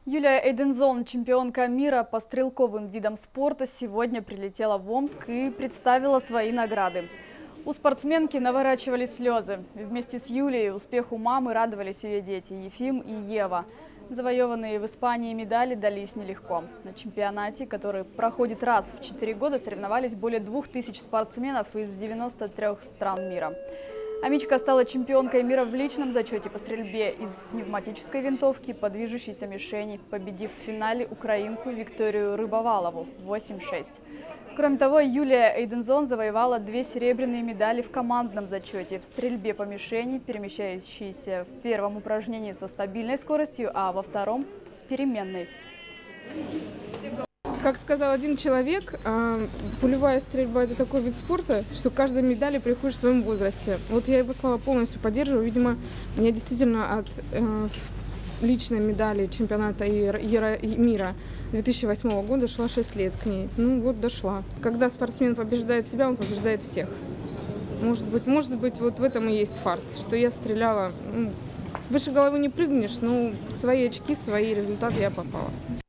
Юлия Эйдензон, чемпионка мира по стрелковым видам спорта, сегодня прилетела в Омск и представила свои награды. У спортсменки наворачивались слезы. Вместе с Юлией успеху мамы радовались ее дети Ефим и Ева. Завоеванные в Испании медали дались нелегко. На чемпионате, который проходит раз в 4 года, соревновались более 2000 спортсменов из 93 стран мира. Амичка стала чемпионкой мира в личном зачете по стрельбе из пневматической винтовки по движущейся мишени, победив в финале украинку Викторию Рыбовалову 8-6. Кроме того, Юлия Эйдензон завоевала 2 серебряные медали в командном зачете в стрельбе по мишени, перемещающейся в первом упражнении со стабильной скоростью, а во втором с переменной. Как сказал один человек, пулевая стрельба – это такой вид спорта, что каждой медали приходит в своем возрасте. Вот я его слова полностью поддерживаю. Видимо, я действительно от личной медали чемпионата мира 2008 года шла 6 лет к ней. Ну вот дошла. Когда спортсмен побеждает себя, он побеждает всех. Может быть, вот в этом и есть фарт, что я стреляла. Выше головы не прыгнешь, но свои очки, свои результаты я попала.